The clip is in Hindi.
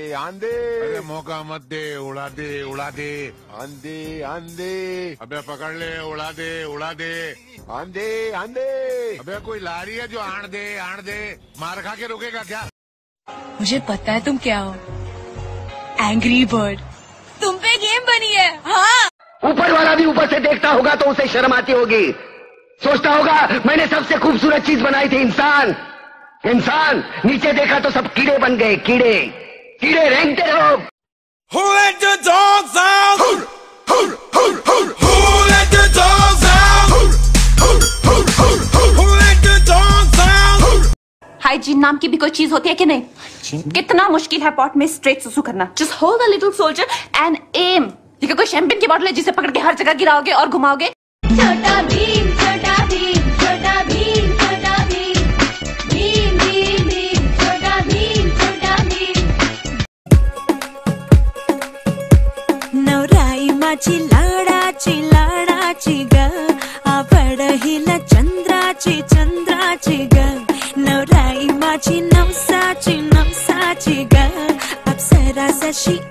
आंधे। अरे मौका मत दे, उड़ा दे उड़ा दे। आंधे आंधे। अबे पकड़ ले, उड़ा दे उड़ा दे। आंधे आंधे। अबे कोई लारी है जो आण दे, मार खा के रुकेगा क्या? मुझे पता है तुम क्या हो, एंग्री बर्ड। तुम पे गेम बनी है। हाँ, ऊपर वाला भी ऊपर से देखता होगा तो उसे शर्म आती होगी। सोचता होगा मैंने सबसे खूबसूरत चीज बनाई थी, इंसान। इंसान नीचे देखा तो सब कीड़े बन गए, कीड़े कीड़े रेंगते रहो। Who let the dogs out? Who let the dogs out? Who let the dogs out? Hygiene नाम की भी कोई चीज होती है कि नहीं? कितना मुश्किल है पॉट में स्ट्रेट सुसु करना। Just hold a little soldier and um. ये कोई शैंपेन की बॉटल है जिसे पकड़ के हर जगह गिराओगे और घुमाओगे? छोटा भीम, छोटा भीम, छोटा भीम, छोटा भीम, भीम भीम भीम, छोटा भीम, छोटा भीम। नवराई माझी लाडाची ग, आवड हिला चंद्राची ग। नवराई माझी नवसाची ग, अप्सरा जशी